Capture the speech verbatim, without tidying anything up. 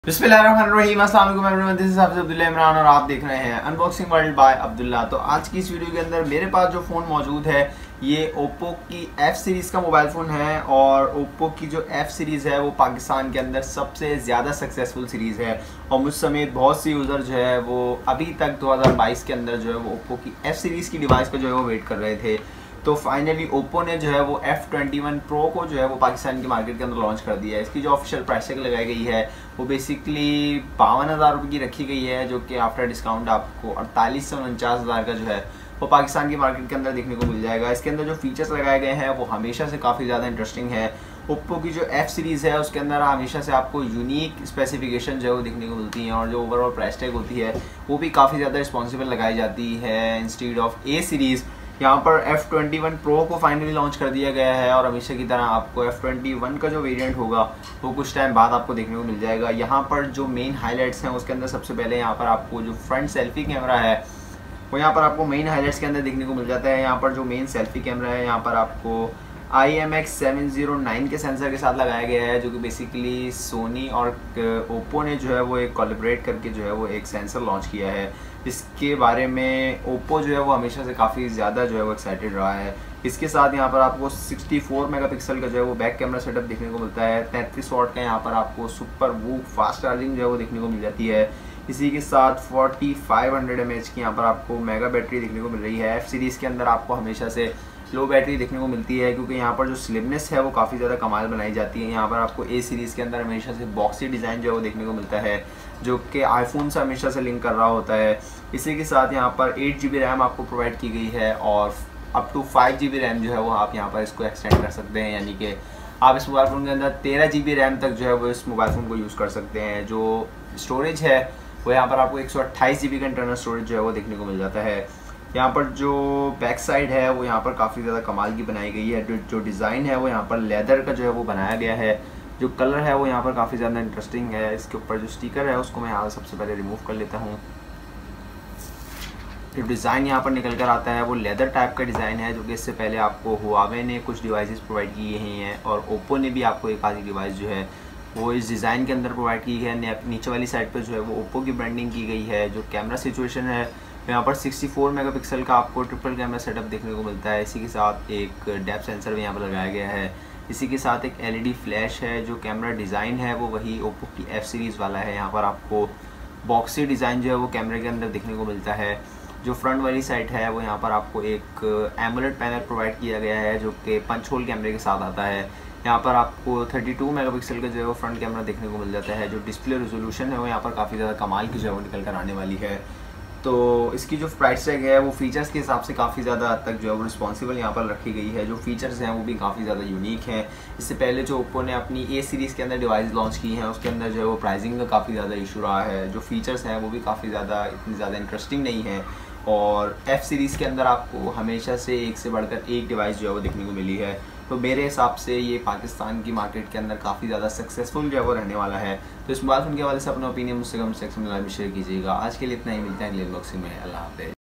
बिस्मिल्लाहिर्रहमानिर्रहीम, अस्सलाम वालेकुम everyone, this is Abdullah Imran और आप देख रहे हैं अनबॉक्सिंग वर्ल्ड बाय अब्दुल्ला। तो आज की इस वीडियो के अंदर मेरे पास जो फ़ोन मौजूद है ये ओप्पो की एफ सीरीज़ का मोबाइल फ़ोन है और ओप्पो की जो एफ सीरीज़ है वो पाकिस्तान के अंदर सबसे ज़्यादा सक्सेसफुल सीरीज़ है और मुझ समेत बहुत सी यूज़र जो है वो अभी तक दो हज़ार बाईस के अंदर जो है वो ओप्पो की एफ सीरीज़ की डिवाइस का जो है वो वेट कर रहे थे। तो फाइनली ओप्पो ने जो है वो एफ ट्वेंटी वन प्रो को जो है वो पाकिस्तान की मार्केट के अंदर लॉन्च कर दिया है। इसकी जो ऑफिशियल प्राइसिंग लगाई गई है वो बेसिकली बावन हज़ार रुपये की रखी गई है, जो कि आफ्टर डिस्काउंट आपको अड़तालीस से उनचास हज़ार का जो है वो पाकिस्तान की मार्केट के अंदर देखने को मिल जाएगा। इसके अंदर जो फीचर्स लगाए गए हैं वो हमेशा से काफ़ी ज़्यादा इंटरेस्टिंग है। ओप्पो की जो एफ सीरीज़ है उसके अंदर हमेशा से आपको यूनिक स्पेसिफिकेशन जो है वो देखने को मिलती हैं और जो ओवरऑल प्राइस टैग होती है वो भी काफ़ी ज़्यादा रिस्पॉन्सिबल लगाई जाती है। इंस्टीड ऑफ ए सीरीज़ यहाँ पर एफ ट्वेंटी वन प्रो को फाइनली लॉन्च कर दिया गया है और हमेशा की तरह आपको एफ ट्वेंटी वन का जो वेरिएंट होगा वो कुछ टाइम बाद आपको देखने को मिल जाएगा। यहाँ पर जो मेन हाइलाइट्स हैं उसके अंदर सबसे पहले यहाँ पर आपको जो फ्रंट सेल्फी कैमरा है वो यहाँ पर आपको मेन हाइलाइट्स के अंदर देखने को मिल जाता है। यहाँ पर जो मेन सेल्फी कैमरा है यहाँ पर आपको I M X seven zero nine के सेंसर के साथ लगाया गया है, जो कि बेसिकली सोनी और ओप्पो ने जो है वो एक कोलैबोरेट करके जो है वो एक सेंसर लॉन्च किया है। इसके बारे में ओप्पो जो है वो हमेशा से काफ़ी ज़्यादा जो है वो एक्साइटेड रहा है। इसके साथ यहाँ पर आपको सिक्सटी फोर मेगापिक्सल का जो है वो बैक कैमरा सेटअप देखने को मिलता है। तैंतीस वॉट का यहाँ पर आपको सुपर वूक फास्ट चार्जिंग जो है वो देखने को मिल जाती है। इसी के साथ forty five hundred M H की यहाँ पर आपको मेगा बैटरी देखने को मिल रही है। एफ सीरीज़ के अंदर आपको हमेशा से लो बैटरी देखने को मिलती है क्योंकि यहाँ पर जो स्लिमनेस है वो काफ़ी ज़्यादा कमाल बनाई जाती है। यहाँ पर आपको ए सीरीज़ के अंदर हमेशा से बॉक्सी डिज़ाइन जो है वो देखने को मिलता है, जो कि आईफोन से हमेशा से लिंक कर रहा होता है। इसी के साथ यहाँ पर एट जी बी रैम आपको प्रोवाइड की गई है और up to five G B RAM जो है वो आप यहाँ पर इसको एक्सटेंड कर सकते हैं, यानी कि आप इस मोबाइल फ़ोन के अंदर तेरह जी बी रैम तक जो है वो इस मोबाइल फ़ोन को यूज़ कर सकते हैं। जो स्टोरेज है वो यहाँ पर आपको एक सौ अट्ठाईस जी बी का इंटरनल स्टोरेज जो है वो देखने को मिल जाता है। यहाँ पर जो बैक साइड है वो यहाँ पर काफ़ी ज़्यादा कमाल की बनाई गई है। जो डिज़ाइन है वो यहाँ पर लेदर का जो है वो बनाया गया है। जो कलर है वो यहाँ पर काफ़ी ज़्यादा इंटरेस्टिंग है। इसके ऊपर जो स्टिकर है उसको मैं यहाँ सबसे पहले रिमूव कर लेता हूँ। जो डिज़ाइन यहाँ पर निकल कर आता है वो लेदर टाइप का डिज़ाइन है, जो कि इससे पहले आपको हुआवे ने कुछ डिवाइसेस प्रोवाइड किए हैं और ओप्पो ने भी आपको एक आधी डिवाइस जो है वो इस डिज़ाइन के अंदर प्रोवाइड की है। नीचे वाली साइड पर जो है वो ओप्पो की ब्रांडिंग की गई है। जो कैमरा सिचुएशन है यहाँ पर सिक्सटी फोर मेगापिक्सल का आपको ट्रिपल कैमरा सेटअप देखने को मिलता है। इसी के साथ एक डेप्थ सेंसर भी यहाँ पर लगाया गया है। इसी के साथ एक एल ई डी फ्लैश है। जो कैमरा डिज़ाइन है वो वही ओप्पो की एफ सीरीज़ वाला है। यहाँ पर आपको बॉक्सी डिज़ाइन जो है वो कैमरे के अंदर देखने को मिलता है। जो फ्रंट वाली साइड है वो यहाँ पर आपको एक एमोलेड पैनल प्रोवाइड किया गया है, जो कि पंच होल कैमरे के साथ आता है। यहाँ पर आपको थर्टी टू मेगापिक्सल का जो है वो फ्रंट कैमरा देखने को मिल जाता है। जो डिस्प्ले रेजोल्यूशन है वो यहाँ पर काफ़ी ज़्यादा कमाल की जो है वो निकल कर आने वाली है। तो इसकी जो प्राइस टैग है वो फीचर्स के हिसाब से काफ़ी ज़्यादा हद तक जो है वो रिस्पॉन्सिबल यहाँ पर रखी गई है। जो फीचर्स हैं वो भी काफ़ी ज़्यादा यूनिक हैं। इससे पहले जो ओप्पो ने अपनी ए सीरीज़ के अंदर डिवाइस लॉन्च की हैं उसके अंदर जो है वो प्राइसिंग का काफ़ी ज़्यादा इशू रहा है। जो फीचर्स हैं वो भी काफ़ी ज़्यादा इतनी ज़्यादा इंटरेस्टिंग नहीं है और एफ सीरीज़ के अंदर आपको हमेशा से एक से बढ़कर एक डिवाइस जो है वो देखने को मिली है। तो मेरे हिसाब से ये पाकिस्तान की मार्केट के अंदर काफ़ी ज़्यादा सक्सेसफुल जो है वो रहने वाला है। तो इस मोबाइल फ़ोन के हवाले से अपना ओपिनियन मुझसे कमेंट सेक्शन में शेयर कीजिएगा। आज के लिए इतना ही, मिलता है अगले अनबॉक्सिंग में। अल्लाह हाफ़िज़।